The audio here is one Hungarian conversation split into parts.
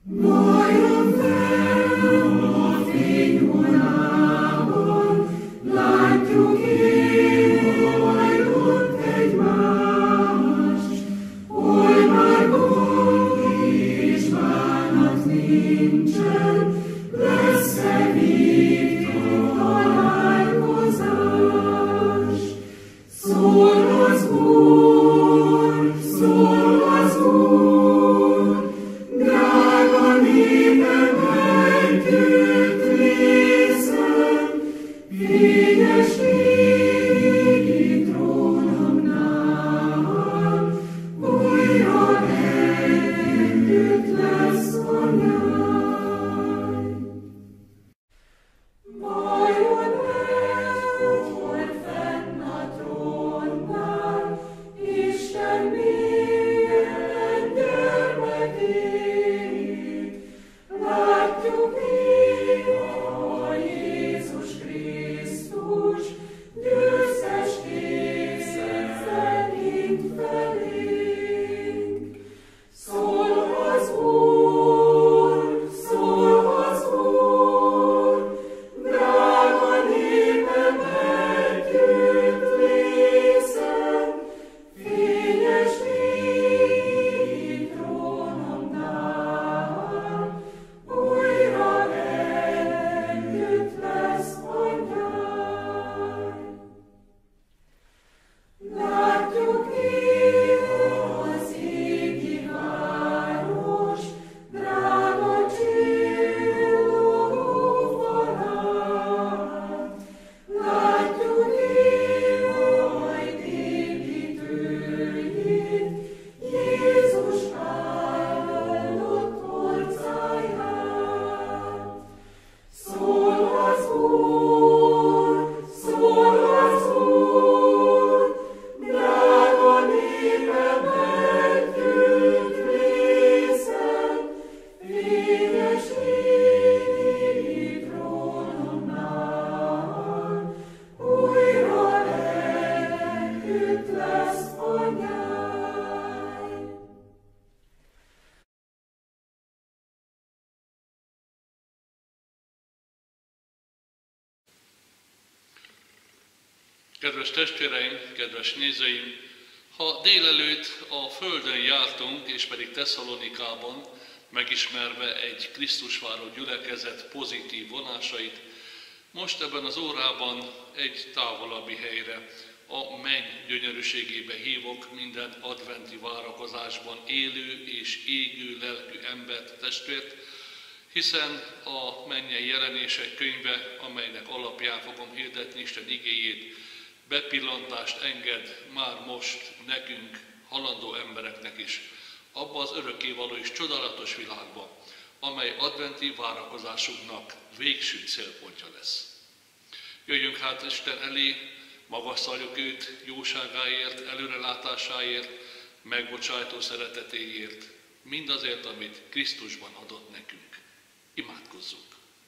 Kedves testvéreim, kedves nézőim, ha délelőtt a Földön jártunk, és pedig Tesszalonikában, megismerve egy Krisztusváró gyülekezet pozitív vonásait, most ebben az órában egy távolabbi helyre, a menny gyönyörűségébe hívok minden adventi várakozásban élő és égő lelkű embert, testvért, hiszen a mennyei jelenések könyve, amelynek alapján fogom hirdetni Isten igéjét, bepillantást enged már most nekünk, halandó embereknek is, abba az örökkévaló és csodálatos világba, amely adventi várakozásunknak végső célpontja lesz. Jöjjünk hát Isten elé, magasztaljuk őt jóságáért, előrelátásáért, megbocsájtó szeretetéért, mindazért, amit Krisztusban adott nekünk. Imádkozzunk!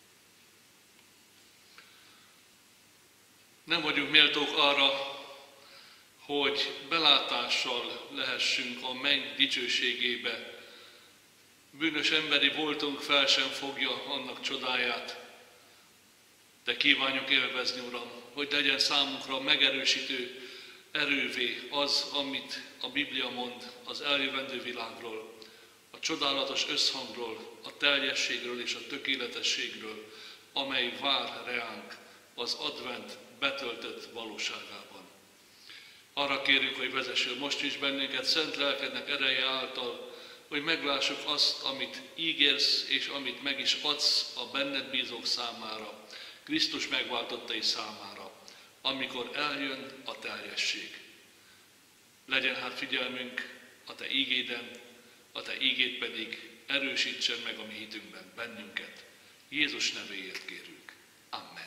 Nem vagyunk méltók arra, hogy belátással lehessünk a menny dicsőségébe. Bűnös emberi voltunk, fel sem fogja annak csodáját. De kívánjuk élvezni, Uram, hogy legyen számunkra megerősítő erővé az, amit a Biblia mond az eljövendő világról, a csodálatos összhangról, a teljességről és a tökéletességről, amely vár reánk az advent betöltött valóságában. Arra kérünk, hogy vezessél most is bennünket szent lelkednek ereje által, hogy meglássuk azt, amit ígérsz, és amit meg is adsz a benned bízók számára, Krisztus megváltottai számára, amikor eljön a teljesség. Legyen hát figyelmünk a Te ígéden, a Te ígéd pedig erősítsen meg a mi hitünkben bennünket. Jézus nevéért kérünk. Amen.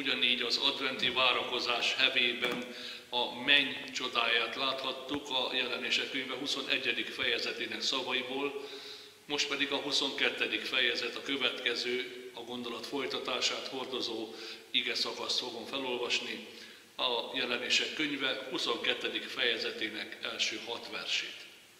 ugyanígy az adventi várakozás hevében a menny csodáját láthattuk a Jelenések könyve 21. fejezetének szavaiból, most pedig a 22. fejezet, a következő, a gondolat folytatását hordozó ige szakaszt fogom felolvasni, a Jelenések könyve 22. fejezetének első 6 versét.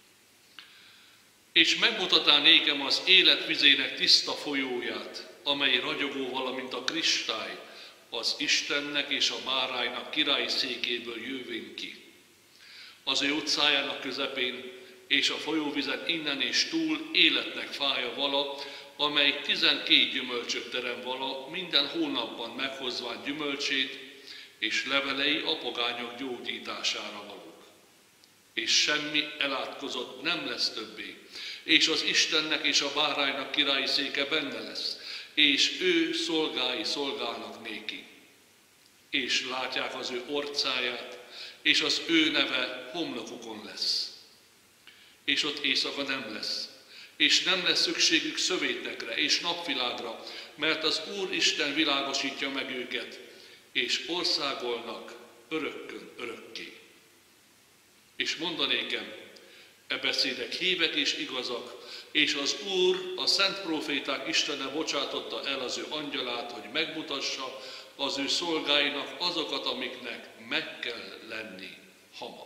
És megmutatál nékem az élet vizének tiszta folyóját, amely ragyogó, valamint a kristály, az Istennek és a báránynak királyi székéből jövén ki. Az ő utcájának közepén és a folyóvizen innen és túl életnek fája vala, amely 12 gyümölcsöt terem vala, minden hónapban meghozván gyümölcsét, és levelei a pogányok gyógyítására valók. És semmi elátkozott nem lesz többé, és az Istennek és a báránynak királyi széke benne lesz, és ő szolgái szolgálnak néki. És látják az ő orcáját, és az ő neve homlokukon lesz. És ott éjszaka nem lesz, és nem lesz szükségük szövétekre és napvilágra, mert az Úr Isten világosítja meg őket, és országolnak örökkön örökké. És mondanékem, e beszédek hívek és igazak, és az Úr, a szent próféták Istene bocsátotta el az ő angyalát, hogy megmutassa az ő szolgáinak azokat, amiknek meg kell lenni hamar.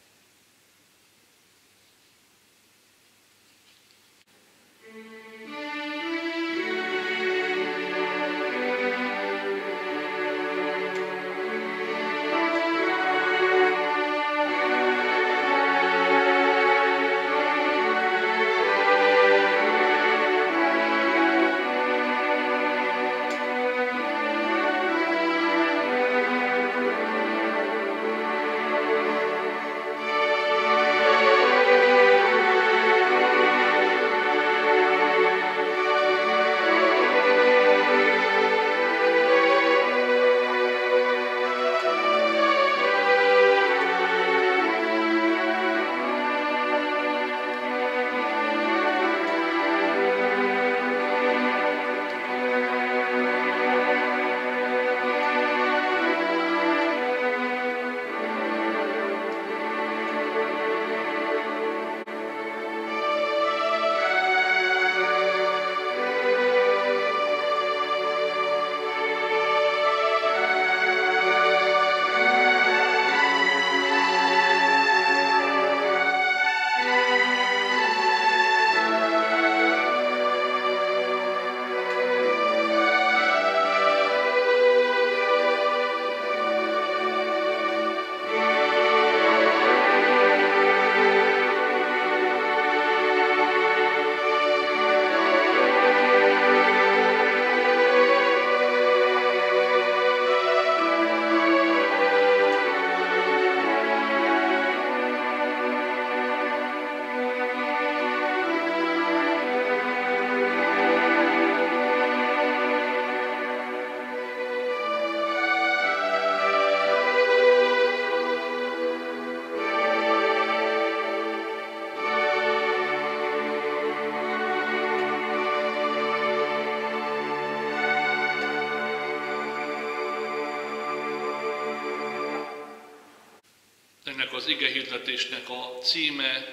Ennek az igehirdetésnek a címe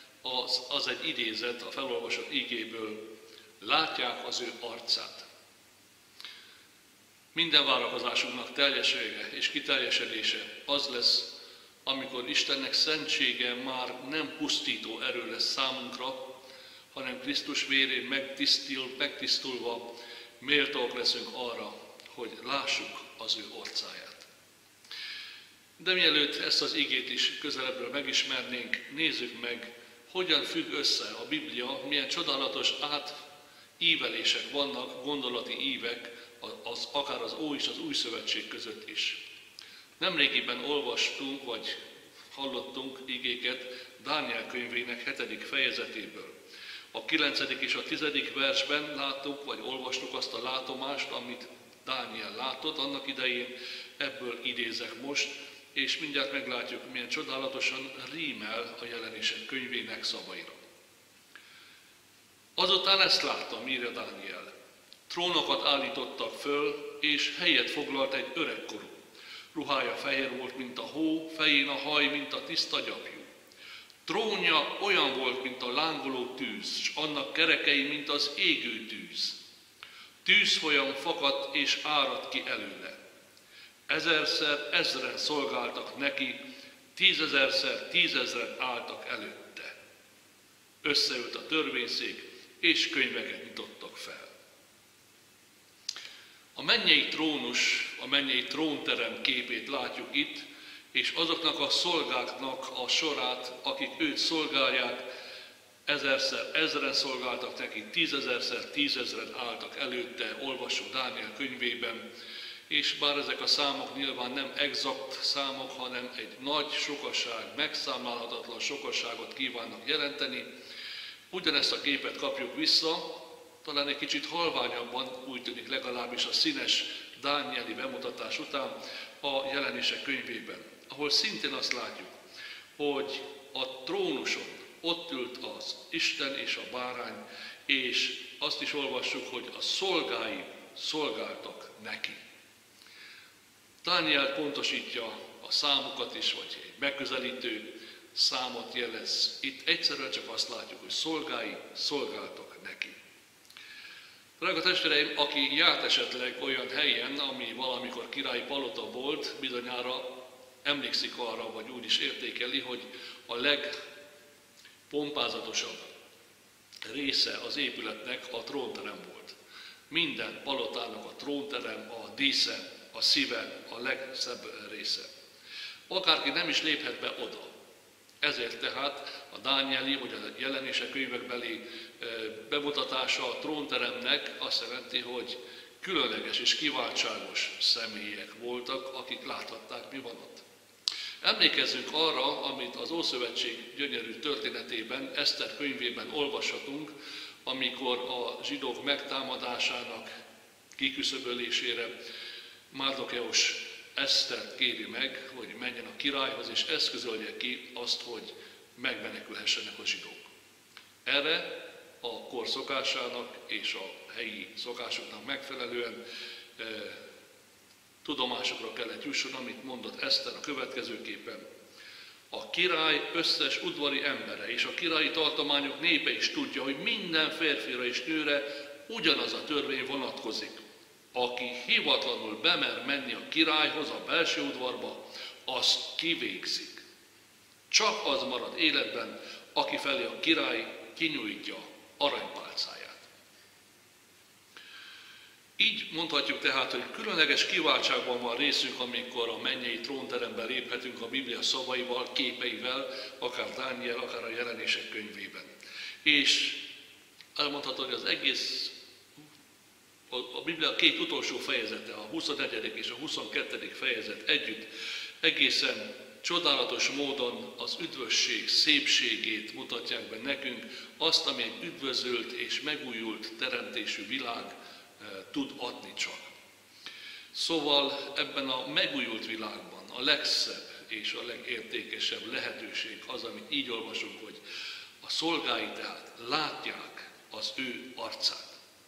az egy idézet a felolvasott igéből. Látják az ő arcát. Minden várakozásunknak teljessége és kiteljesedése az lesz, amikor Istennek szentsége már nem pusztító erő lesz számunkra, hanem Krisztus vérén megtisztulva méltók leszünk arra, hogy lássuk az ő orcáját. De mielőtt ezt az igét is közelebbről megismernénk, nézzük meg, hogyan függ össze a Biblia, milyen csodálatos átívelések vannak, gondolati ívek, akár az Ó és az Új Szövetség között is. Nemrégiben olvastunk, vagy hallottunk igéket Dániel könyvének 7. fejezetéből. A 9. és a 10. versben láttuk, vagy olvastuk azt a látomást, amit Dániel látott annak idején, ebből idézek most, és mindjárt meglátjuk, milyen csodálatosan rímel a Jelenések könyvének szavaira. Azután ezt láttam, írja Dániel. Trónokat állítottak föl, és helyet foglalt egy öregkorú. Ruhája fehér volt, mint a hó, fején a haj, mint a tiszta gyapjú. Trónja olyan volt, mint a lángoló tűz, s annak kerekei, mint az égő tűz. Tűzfolyam fakadt és áradt ki előle. 1000-szer 1000-en szolgáltak neki, 10 000-szer 10 000-en álltak előtte. Összeült a törvényszék, és könyveket nyitottak fel. A mennyei trónus, a mennyei trónterem képét látjuk itt, és azoknak a szolgáknak a sorát, akik őt szolgálják, 1000-szer 1000-en szolgáltak neki, 10 000-szer 10 000-en álltak előtte, olvasó Dániel könyvében, és bár ezek a számok nyilván nem exakt számok, hanem egy nagy sokaság, megszámlálhatatlan sokaságot kívánnak jelenteni, ugyanezt a képet kapjuk vissza, talán egy kicsit halványabban, úgy tűnik legalábbis a színes dánieli bemutatás után a Jelenések könyvében, ahol szintén azt látjuk, hogy a trónuson ott ült az Isten és a bárány, és azt is olvassuk, hogy a szolgái szolgáltak neki. Dániel pontosítja a számokat is, vagy egy megközelítő számot jelez. Itt egyszerűen csak azt látjuk, hogy szolgái szolgáltak neki. Drága testvéreim, aki járt esetleg olyan helyen, ami valamikor királyi palota volt, bizonyára emlékszik arra, vagy úgy is értékeli, hogy a legpompázatosabb része az épületnek a trónterem volt. Minden palotának a trónterem, a dísze, a szíve, a legszebb része. Akárki nem is léphet be oda. Ezért tehát a dánieli, vagy a Jelenések könyvekbeli bemutatása a trónteremnek azt jelenti, hogy különleges és kiváltságos személyek voltak, akik láthatták, mi van ott. Emlékezzünk arra, amit az Ószövetség gyönyörű történetében, Eszter könyvében olvashatunk, amikor a zsidók megtámadásának kiküszöbölésére Márdokeus Esztert kéri meg, hogy menjen a királyhoz, és eszközölje ki azt, hogy megmenekülhessenek a zsidók. Erre a kor szokásának és a helyi szokásoknak megfelelően tudomásokra kellett jusson, amit mondott Eszter a következőképpen. A király összes udvari embere és a királyi tartományok népe is tudja, hogy minden férfira és nőre ugyanaz a törvény vonatkozik. Aki hivatlanul bemer menni a királyhoz a belső udvarba, azt kivégzik. Csak az marad életben, aki felé a király kinyújtja aranypálcáját. Így mondhatjuk tehát, hogy különleges kiváltságban van részünk, amikor a mennyei trónteremben léphetünk a Biblia szavaival, képeivel, akár Dániel, akár a Jelenések könyvében. És elmondhatod, hogy az egész, a Biblia két utolsó fejezete, a 21. és a 22. fejezet együtt egészen csodálatos módon az üdvösség szépségét mutatják be nekünk, azt, ami egy üdvözölt és megújult teremtésű világ tud adni csak. Szóval ebben a megújult világban a legszebb és a legértékesebb lehetőség az, amit így olvasunk, hogy a szolgái tehát látják az ő arcát.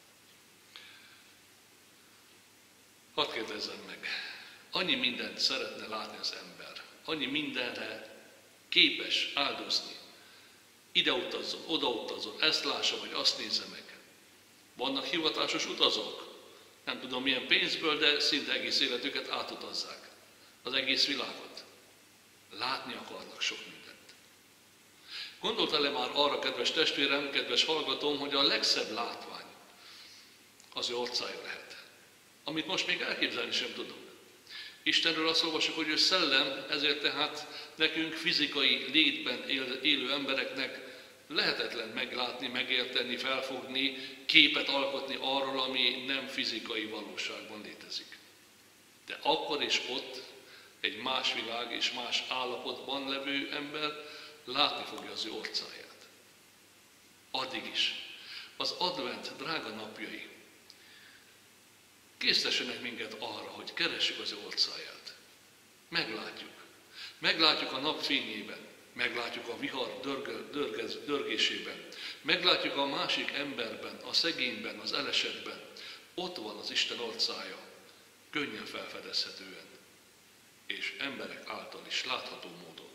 Hadd kérdezzem meg, annyi mindent szeretne látni az ember, annyi mindenre képes áldozni, ide utazzon, oda utazzon, ezt lássa, vagy azt nézze meg. Vannak hivatásos utazók, nem tudom milyen pénzből, de szinte egész életüket átutazzák, az egész világot. Látni akarnak sok mindent. Gondoltál-e már arra, kedves testvérem, kedves hallgatóm, hogy a legszebb látvány az ő arcája lehet, amit most még elképzelni sem tudunk. Istenről azt olvasjuk, hogy ő szellem, ezért tehát nekünk fizikai létben élő embereknek lehetetlen meglátni, megérteni, felfogni, képet alkotni arról, ami nem fizikai valóságban létezik. De akkor és ott egy más világ és más állapotban levő ember látni fogja az ő orcáját. Addig is. Az advent drága napjai késztessenek minket arra, hogy keressük az ő orcáját. Meglátjuk. Meglátjuk a nap fényében. Meglátjuk a vihar dörgésében. Meglátjuk a másik emberben, a szegényben, az elesetben Ott van az Isten orcája, könnyen felfedezhetően, és emberek által is látható módon.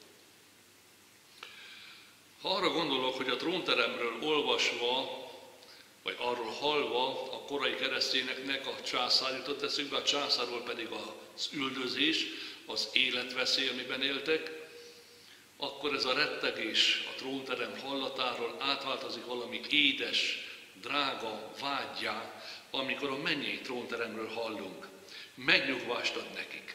Ha arra gondolok, hogy a trónteremről olvasva, vagy arról hallva a korai keresztényeknek a császár jutott eszükbe, a császárról pedig az üldözés, az életveszély, amiben éltek, akkor ez a rettegés a trónterem hallatáról átváltozik valami édes, drága vággyá, amikor a mennyei trónteremről hallunk. Megnyugvást ad nekik.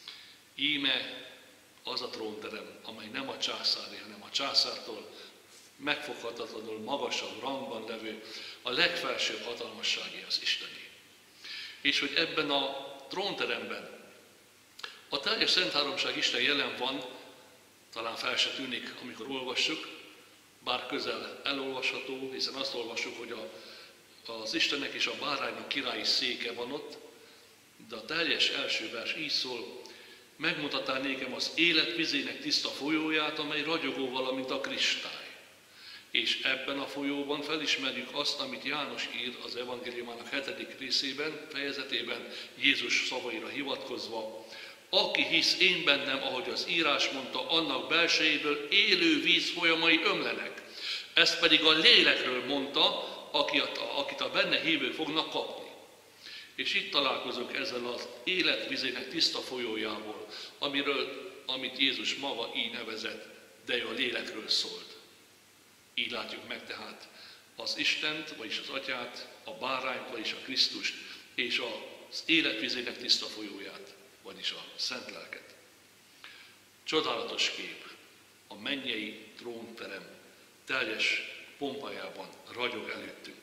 Íme az a trónterem, amely nem a császári, hanem a császártól megfoghatatlanul magasabb rangban levő, a legfelsőbb hatalmasságé az Istené. És hogy ebben a trónteremben a teljes Szent Háromság Isten jelen van, talán fel se tűnik, amikor olvassuk, bár közel elolvasható, hiszen azt olvassuk, hogy az Istennek és a báránynak királyi széke van ott, de a teljes első vers így szól: megmutattál nékem az élet vizének tiszta folyóját, amely ragyogó valamint a kristály. És ebben a folyóban felismerjük azt, amit János ír az evangéliumának 7. részében, fejezetében, Jézus szavaira hivatkozva: aki hisz én bennem, ahogy az írás mondta, annak belsejéből élő víz folyamai ömlenek. Ezt pedig a lélekről mondta, akit a benne hívők fognak kapni. És itt találkozunk ezzel az életvizének tiszta folyójával, amit Jézus maga így nevezett, de ő a lélekről szólt. Így látjuk meg tehát az Istent, vagyis az Atyát, a bárányt, vagyis a Krisztust, és az életvizének tiszta folyóját, vagyis a Szent Lelket. Csodálatos kép, a mennyei trónterem teljes pompájában ragyog előttünk.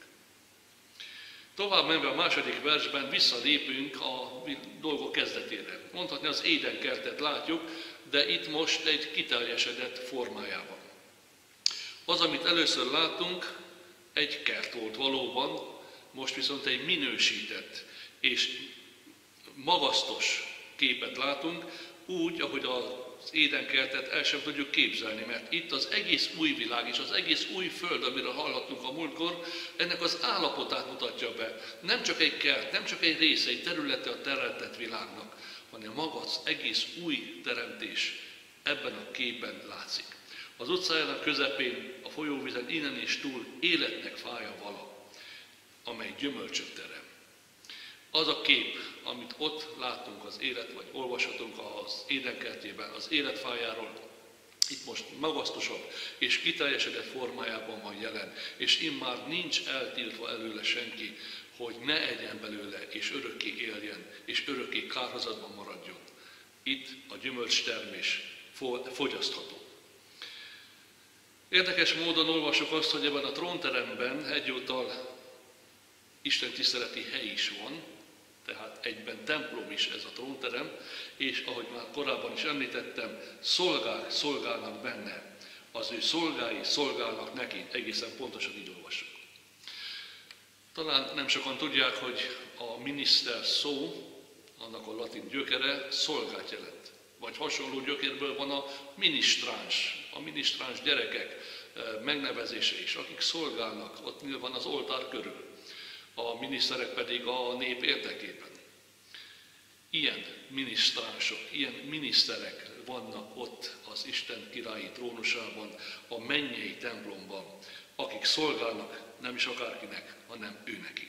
Tovább menve a második versben visszalépünk a dolgok kezdetére. Mondhatni az édenkertet látjuk, de itt most egy kiteljesedett formájában. Az, amit először láttunk, egy kert volt valóban, most viszont egy minősített és magasztos képet látunk, úgy, ahogy az édenkertet el sem tudjuk képzelni, mert itt az egész új világ és az egész új föld, amiről hallhattunk a múltkor, ennek az állapotát mutatja be. Nem csak egy kert, nem csak egy része, egy területe a teremtett világnak, hanem maga az egész új teremtés ebben a képben látszik. Az utcájának közepén, a folyóvizen innen és túl életnek fája vala, amely gyümölcsöt terem. Az a kép, amit ott látunk az élet, vagy olvashatunk az édenkertjében, az életfájáról, itt most magasztosabb és kiteljesedett formájában van jelen, és immár nincs eltiltva előle senki, hogy ne egyen belőle, és örökké éljen, és örökké kárhozatban maradjon. Itt a gyümölcstermés fogyasztható. Érdekes módon olvasok azt, hogy ebben a trónteremben egyúttal Isten tiszteleti hely is van, tehát egyben templom is ez a trónterem, és ahogy már korábban is említettem, szolgák szolgálnak benne. Az ő szolgái szolgálnak neki, egészen pontosan így olvasok. Talán nem sokan tudják, hogy a miniszter szó, annak a latin gyökere szolgát jelent. Vagy hasonló gyökérből van a minisztráns gyerekek megnevezése is, akik szolgálnak ott nyilván az oltár körül, a miniszterek pedig a nép érdekében. Ilyen minisztránsok, ilyen miniszterek vannak ott az Isten királyi trónusában, a mennyei templomban, akik szolgálnak nem is akárkinek, hanem ő neki.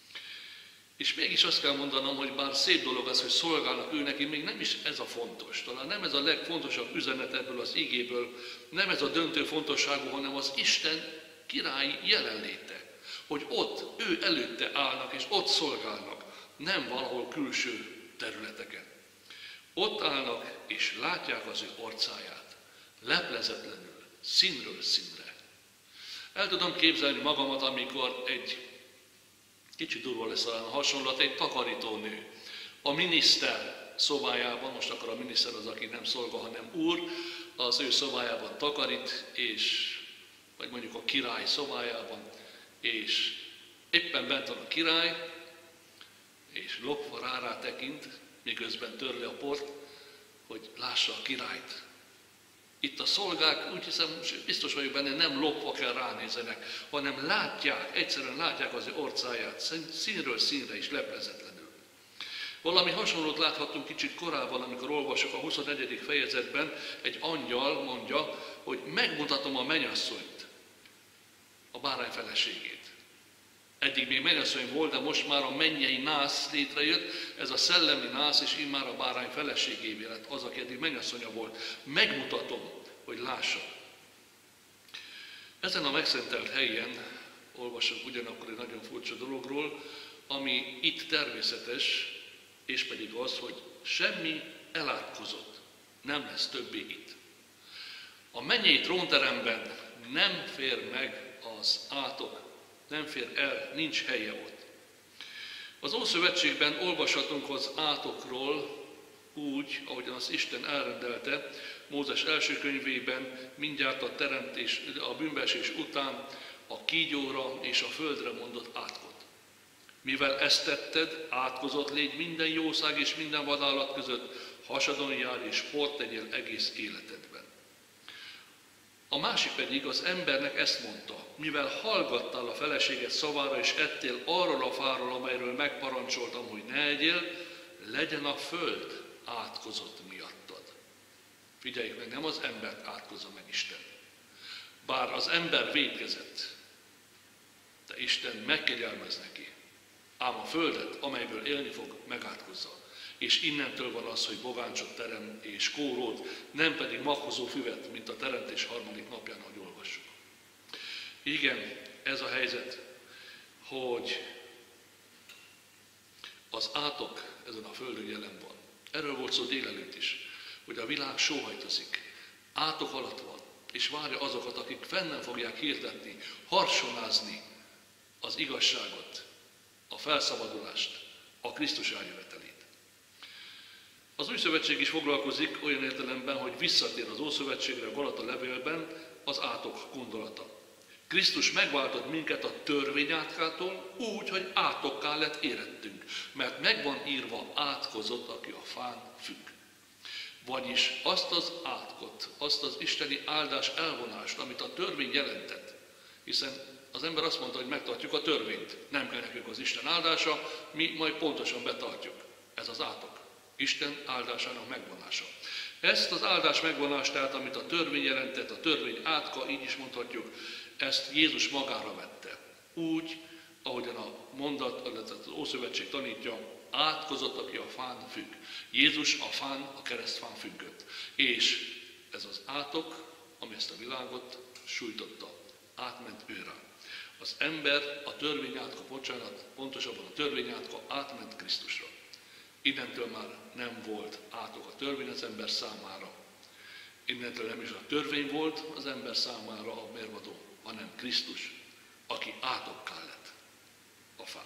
És mégis azt kell mondanom, hogy bár szép dolog az, hogy szolgálnak ő neki, még nem is ez a fontos. Talán nem ez a legfontosabb üzenet ebből az igéből, nem ez a döntő fontosságú, hanem az Isten királyi jelenléte. Hogy ott, ő előtte állnak, és ott szolgálnak, nem valahol külső területeken. Ott állnak, és látják az ő orcáját, leplezetlenül, színről színre. El tudom képzelni magamat, amikor egy kicsit durva lesz talán a hasonlat, egy takarítónő a miniszter szobájában, most akkor a miniszter az, aki nem szolga, hanem úr, az ő szobájában takarít, és, vagy mondjuk a király szobájában, és éppen bent van a király, és lopva rá tekint, miközben törli a port, hogy lássa a királyt. Itt a szolgák, úgy hiszem, biztos vagyok benne, nem lopva kell ránézenek, hanem látják, egyszerűen látják az ő orcáját, színről színre is leplezetlenül. Valami hasonlót láthatunk kicsit korábban, amikor olvasok a 21. fejezetben, egy angyal mondja, hogy megmutatom a mennyasszonyt, a bárány feleségét. Eddig még mennyasszony volt, de most már a mennyei nász létrejött, ez a szellemi nász, és immár a bárány feleségévé lett az, aki eddig mennyasszonya volt. Megmutatom, hogy lássa. Ezen a megszentelt helyen olvasok ugyanakkor egy nagyon furcsa dologról, ami itt természetes, és pedig az, hogy semmi elátkozott nem lesz többé itt. A mennyei trónteremben nem fér meg az átok, nem fér el, nincs helye ott. Az Ószövetségben olvashatunk az átokról úgy, ahogyan az Isten elrendelte, Mózes első könyvében mindjárt a teremtés, a bűnbeesés után a kígyóra és a földre mondott átkot. Mivel ezt tetted, átkozott légy minden jószág és minden vadállat között, hasadon jár és port tegyél egész életedben. A másik pedig az embernek ezt mondta, mivel hallgattál a feleséged szavára és ettél arról a fáról, amelyről megparancsoltam, hogy ne egyél, legyen a föld átkozott miattad. Figyeljük meg, nem az embert átkozza meg Isten. Bár az ember vétkezett, de Isten megkegyelmez neki. Ám a földet, amelyből élni fog, megátkozza. És innentől van az, hogy bogáncsot terem és kórót, nem pedig maghozó füvet, mint a teremtés harmadik napján, ahogy olvassuk. Igen, ez a helyzet, hogy az átok ezen a földön jelen van. Erről volt szó délelőtt is, hogy a világ sóhajtozik, átok alatt van, és várja azokat, akik fennen fogják hirdetni, harsonázni az igazságot, a felszabadulást, a Krisztus eljövetelét. Az Új Szövetség is foglalkozik olyan értelemben, hogy visszatér az Ószövetségre, a Galata levélben az átok gondolata. Krisztus megváltott minket a törvény átkától úgy, hogy átokká lett érettünk, mert meg van írva átkozott, aki a fán függ. Vagyis azt az átkot, azt az isteni áldás elvonást, amit a törvény jelentett, hiszen az ember azt mondta, hogy megtartjuk a törvényt, nem kell nekünk az Isten áldása, mi majd pontosan betartjuk. Ez az átok. Isten áldásának megvonása. Ezt az áldás megvonást, tehát amit a törvény jelentett, a törvény átka, így is mondhatjuk, ezt Jézus magára vette. Úgy, ahogyan a mondat, az Ószövetség tanítja, átkozott, aki a fán függ. Jézus a fán, a keresztfán függött. És ez az átok, ami ezt a világot sújtotta, átment őre. Az ember a törvényátka, pontosabban a törvényátka átment Krisztusra. Innentől már nem volt átok a törvény az ember számára. Innentől nem is a törvény volt az ember számára a mérvadó, hanem Krisztus, aki átokká lett a fán.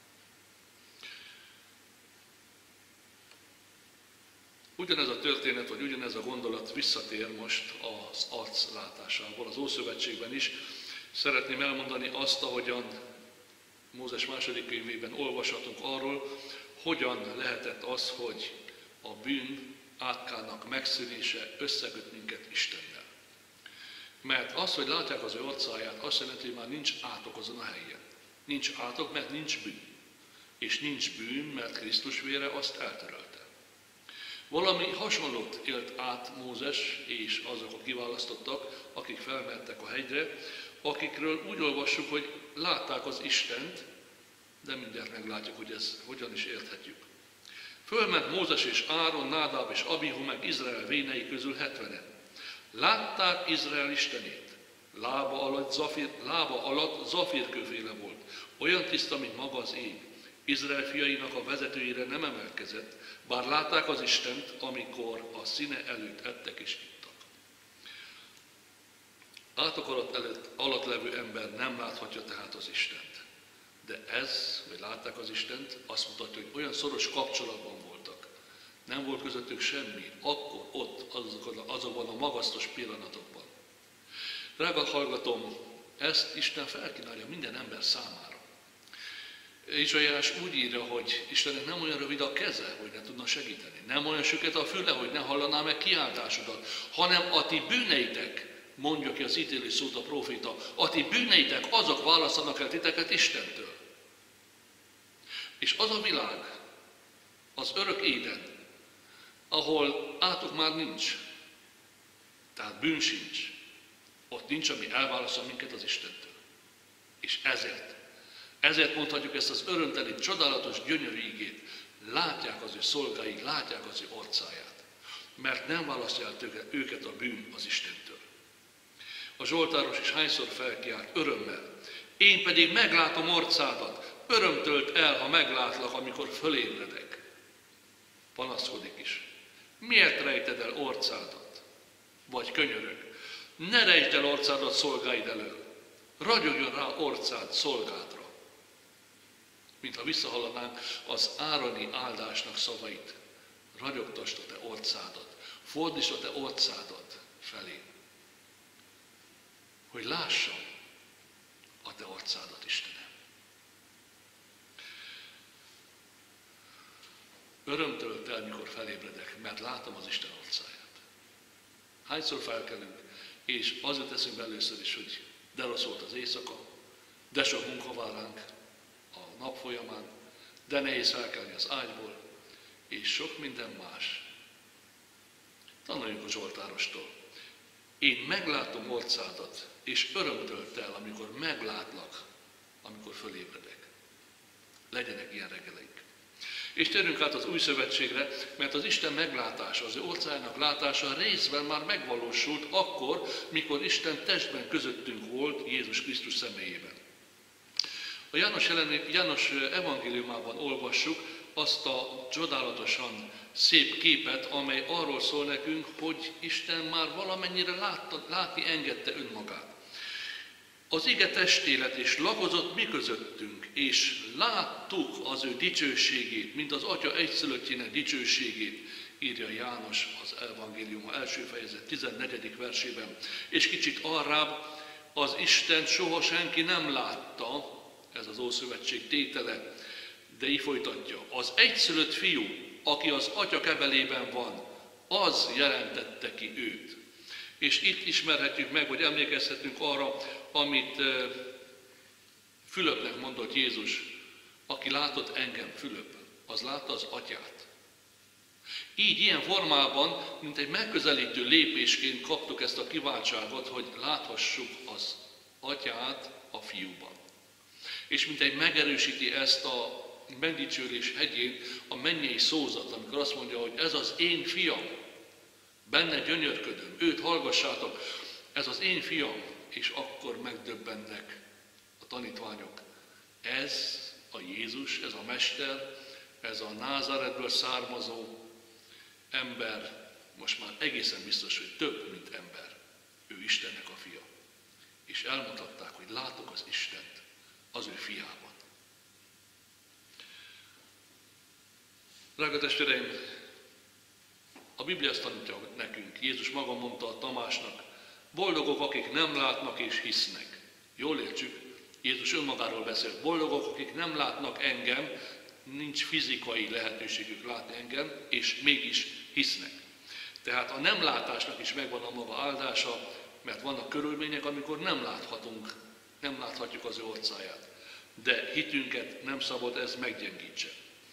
Ugyanez a történet, vagy ugyanez a gondolat visszatér most az arclátásából, az Ószövetségben is. Szeretném elmondani azt, ahogyan Mózes második könyvében olvashatunk arról, hogyan lehetett az, hogy a bűn átkának megszűnése összeköt minket Istennel. Mert az, hogy látják az ő arcáját, azt jelenti, hogy már nincs átok azon a helyen. Nincs átok, mert nincs bűn. És nincs bűn, mert Krisztus vére azt eltörölte. Valami hasonlót élt át Mózes és azok a kiválasztottak, akik felmentek a hegyre, akikről úgy olvassuk, hogy látták az Istent, de mindjárt meglátjuk, hogy ez hogyan is érthetjük. Fölment Mózes és Áron, Nádáb és Abihu, meg Izrael vénei közül 70-en. Látták Izrael Istenét. Lába alatt zafírkőféle volt, olyan tiszta, mint maga az ég. Izrael fiainak a vezetőjére nem emelkezett, bár látták az Istent, amikor a színe előtt ettek és ittak. Átok alatt levő ember nem láthatja tehát az Istent. De ez, hogy látták az Istent, azt mutatja, hogy olyan szoros kapcsolatban voltak. Nem volt közöttük semmi, akkor ott, azokban a magasztos pillanatokban. Drága hallgatom, ezt Isten felkínálja minden ember számára. Izsaiás úgy írja, hogy Istennek nem olyan rövid a keze, hogy ne tudna segíteni. Nem olyan süket a füle, hogy ne hallaná meg kiáltásodat, hanem a ti bűneitek, mondja ki az ítélő szót a próféta, a ti bűneitek azok választanak el titeket Istentől. És az a világ, az örök éden, ahol átok már nincs, tehát bűn sincs, ott nincs, ami elválaszol minket az Istentől. És ezért mondhatjuk ezt az örömteli, csodálatos, gyönyörű igét. Látják az ő szolgái, látják az ő orcáját. Mert nem választja el őket a bűn az Istentől. A zsoltáros is hányszor felkiált örömmel. Én pedig meglátom orcádat. Öröm tölt el, ha meglátlak, amikor fölébredek. Panaszkodik is. Miért rejted el orcádat? Vagy könyörög. Ne rejtsd el orcádat szolgáid elől. Ragyogjon rá orcád szolgádra. Mintha visszahallanánk az Ároni áldásnak szavait. Ragyogtasd a te orcádat. Fordítsd a te orcádat felé. Hogy lássam a te orcádat, Istenem. Öröm tölt el, mikor felébredek, mert látom az Isten orcáját. Hányszor felkelünk, és azért teszünk először is, hogy de rossz volt az éjszaka, de sok munka vár ránk a nap folyamán, de nehéz felkelni az ágyból, és sok minden más. Tanuljunk a zsoltárostól. Én meglátom orcádat, és öröm tölt el, amikor meglátlak, amikor fölébredek. Legyenek ilyen reggeleink. És térjünk át az új szövetségre, mert az Isten meglátása, az ő orcájának látása részben már megvalósult akkor, mikor Isten testben közöttünk volt Jézus Krisztus személyében. A János evangéliumában olvassuk azt a csodálatosan szép képet, amely arról szól nekünk, hogy Isten már valamennyire látni engedte önmagát. Az ige testélet és lakozott mi közöttünk, és láttuk az ő dicsőségét, mint az Atya egyszülöttjének dicsőségét, írja János az evangélium első fejezet 14. versében. És kicsit arrább, az Istent soha senki nem látta, ez az Ószövetség tétele, de így folytatja. Az egyszülött fiú, aki az Atya kebelében van, az jelentette ki őt. És itt ismerhetjük meg, vagy emlékezhetünk arra, amit Fülöpnek mondott Jézus, aki látott engem, Fülöp, az látta az Atyát. Így ilyen formában, mint egy megközelítő lépésként kaptuk ezt a kiváltságot, hogy láthassuk az Atyát a fiúban. És mint egy megerősíti ezt a megdicsőlés hegyén a mennyei szózat, amikor azt mondja, hogy ez az én fiam, benne gyönyörködöm, őt hallgassátok, ez az én fiam, és akkor megdöbbennek a tanítványok. Ez a Jézus, ez a Mester, ez a Názáretből származó ember, most már egészen biztos, hogy több, mint ember. Ő Istennek a fia. És elmutatták, hogy látok az Istent az ő fiában. Drága testvéreim, a Biblia azt tanítja nekünk, Jézus maga mondta a Tamásnak, boldogok, akik nem látnak és hisznek. Jól értsük, Jézus önmagáról beszél. Boldogok, akik nem látnak engem, nincs fizikai lehetőségük látni engem, és mégis hisznek. Tehát a nem látásnak is megvan a maga áldása, mert vannak körülmények, amikor nem láthatjuk az ő orcáját. De hitünket nem szabad ez meggyengítse.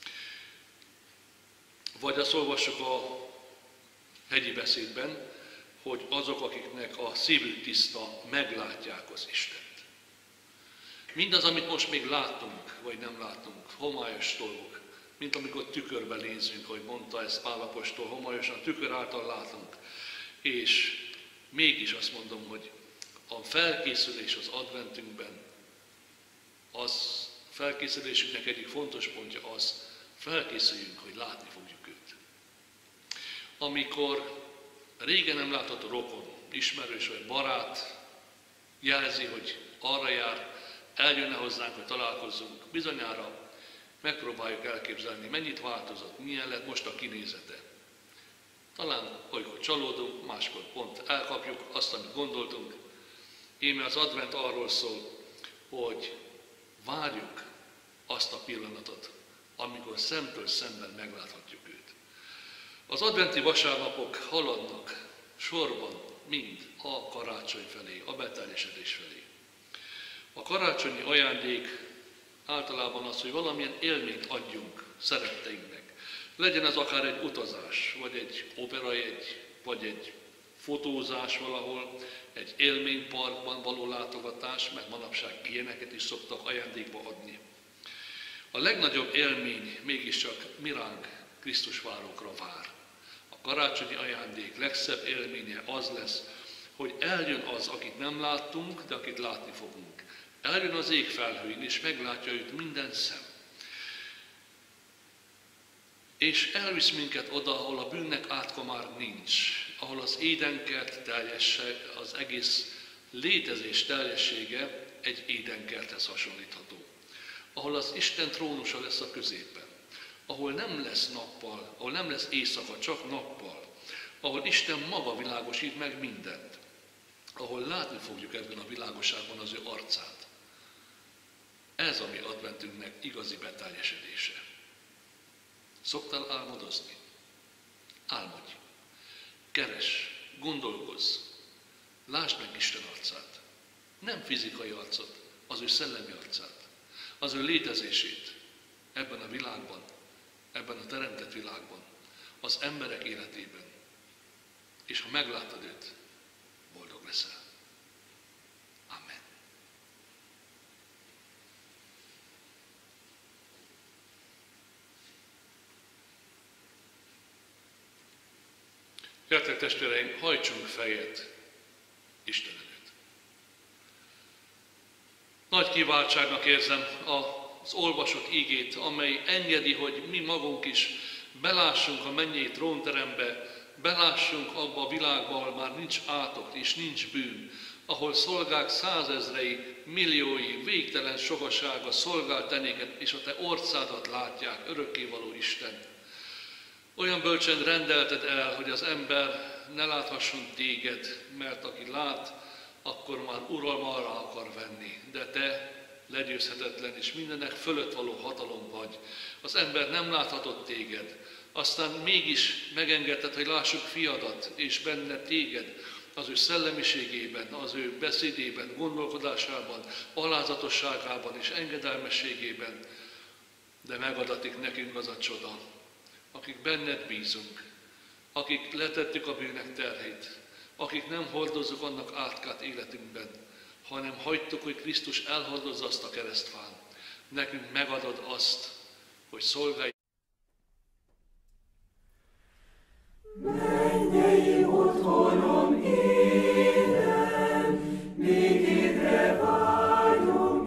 Vagy azt olvassuk a hegyi beszédben, hogy azok, akiknek a szívük tiszta, meglátják az Istent. Mindaz, amit most még látunk, vagy nem látunk, homályos dolgok, mint amikor tükörben nézünk, ahogy mondta ezt Pál apostol, homályosan tükör által látunk. És mégis azt mondom, hogy a felkészülés az adventünkben, az felkészülésünknek egyik fontos pontja az, felkészüljünk, hogy látni fogjuk őt. Amikor régen nem látott rokon, ismerős vagy barát jelzi, hogy arra jár, eljönne hozzánk, hogy találkozzunk, bizonyára megpróbáljuk elképzelni, mennyit változott, milyen lett most a kinézete. Talán olykor csalódunk, máskor pont elkapjuk azt, amit gondoltunk. Íme az advent arról szól, hogy várjuk azt a pillanatot, amikor szemtől szemben megláthatjuk őt. Az adventi vasárnapok haladnak sorban mind a karácsony felé, a beteljesedés felé. A karácsonyi ajándék általában az, hogy valamilyen élményt adjunk szeretteinknek. Legyen ez akár egy utazás, vagy egy operajegy, vagy egy fotózás valahol, egy élményparkban való látogatás, mert manapság ilyeneket is szoktak ajándékba adni. A legnagyobb élmény mégiscsak mi ránk, Krisztus várókra vár. A karácsonyi ajándék legszebb élménye az lesz, hogy eljön az, akit nem láttunk, de akit látni fogunk. Eljön az ég felhőin, és meglátja őt minden szem. És elvisz minket oda, ahol a bűnnek átka már nincs, ahol az édenkert teljesség, az egész létezés teljessége egy édenkerthez hasonlítható. Ahol az Isten trónusa lesz a középen, ahol nem lesz nappal, ahol nem lesz éjszaka, csak nappal, ahol Isten maga világosít meg mindent, ahol látni fogjuk ebben a világosságban az ő arcát. Ez a mi adventünknek igazi beteljesedése. Szoktál álmodozni? Álmodj! Keres, gondolkozz, lásd meg Isten arcát. Nem fizikai arcot, az ő szellemi arcát, az ő létezését ebben a világban, ebben a teremtett világban, az emberek életében. És ha meglátod őt, boldog leszel. Amen. Értek testvéreim, hajtsunk fejet Isten előtt. Nagy kiváltságnak érzem az olvasott igét, amely engedi, hogy mi magunk is belássunk a mennyei trónterembe, belássunk abba a világba, ahol már nincs átok és nincs bűn, ahol szolgák százezrei, milliói, végtelen sokasága szolgál tenéket, és a te orcádat látják, örökkévaló Isten. Olyan bölcsen rendelted el, hogy az ember ne láthasson téged, mert aki lát, akkor már uralmára akar venni. De te legyőzhetetlen és mindennek fölött való hatalom vagy. Az ember nem láthatott téged, aztán mégis megengedted, hogy lássuk fiadat, és benne téged, az ő szellemiségében, az ő beszédében, gondolkodásában, alázatosságában és engedelmességében. De megadatik nekünk az a csoda, akik benned bízunk, akik letettük a bűnek terhét, akik nem hordozzuk annak átkát életünkben, hanem hagytuk, hogy Krisztus elhordozza azt a keresztfán. Nekünk megadod azt, hogy szolgálj. Mennyei otthonom élen, nékedre vágyom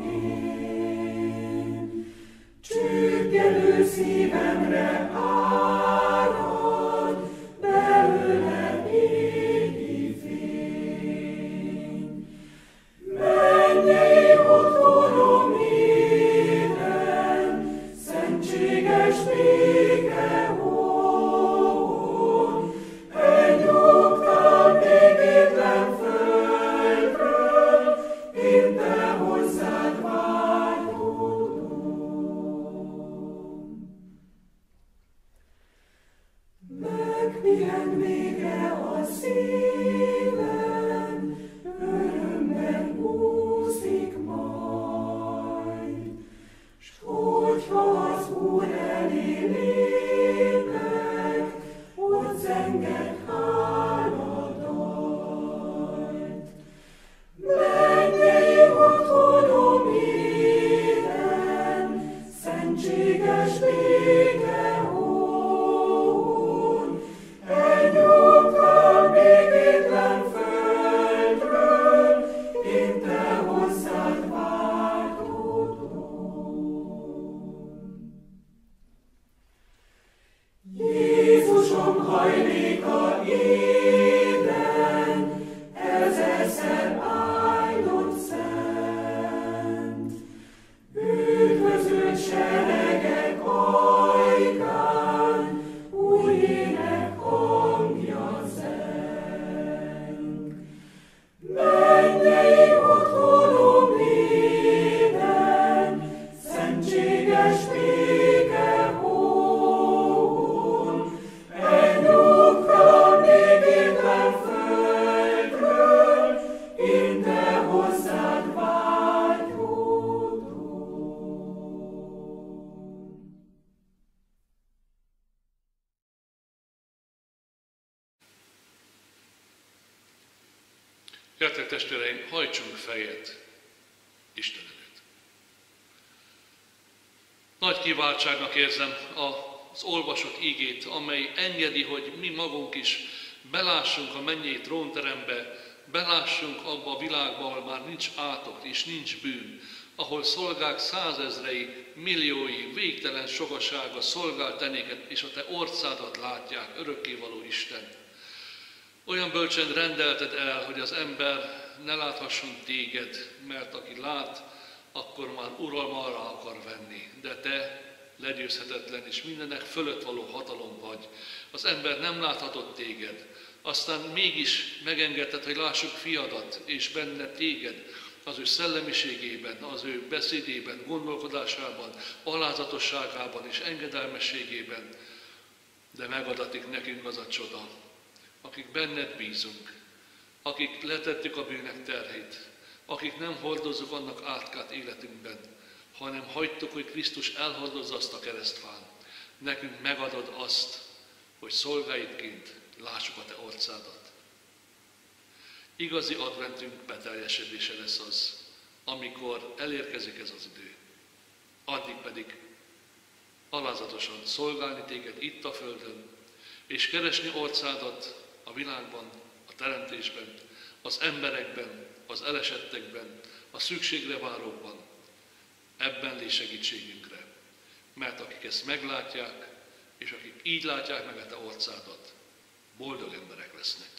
én. Csüggelő szívemre árad, belőled égi fény. Mennyei otthonom élen, szentséges béke megpihen végre a szívem, örömben úszik majd. S hogyha az Úr elé lépek, ott zengek háladajt. Mennyei otthonom élen, szentséges béke Jézusom hajléka éden, ezerszer áldott szent. Üdvözölt seregek ajkán, új ének hangja zeng. Mennyei otthonom éden, szentséges Gyertek testvéreim, hajtsunk fejet Isten előtt. Nagy kiváltságnak érzem az olvasott igét, amely engedi, hogy mi magunk is belássunk a mennyei trónterembe, belássunk abba a világba, ahol már nincs átok és nincs bűn, ahol szolgák százezrei, milliói, végtelen sokasága szolgál tenéket, és a te orcádat látják, örökkévaló Isten. Olyan bölcsen rendelted el, hogy az ember ne láthasson téged, mert aki lát, akkor már uralmára akar venni. De te legyőzhetetlen és mindenek fölött való hatalom vagy. Az ember nem láthatott téged, aztán mégis megengedted, hogy lássuk fiadat, és benne téged, az ő szellemiségében, az ő beszédében, gondolkodásában, alázatosságában és engedelmességében. De megadatik nekünk az a csoda, akik benned bízunk, akik letettük a bűnek terhét, akik nem hordozzuk annak átkát életünkben, hanem hagytuk, hogy Krisztus elhordozza azt a keresztfán. Nekünk megadod azt, hogy szolgáidként lássuk a te orcádat. Igazi adventünk beteljesedése lesz az, amikor elérkezik ez az idő. Addig pedig alázatosan szolgálni téged itt a földön, és keresni orcádat a világban, a teremtésben, az emberekben, az elesettekben, a szükségre várókban. Ebben légy segítségünkre. Mert akik ezt meglátják, és akik így látják meg a te orcádat, boldog emberek lesznek.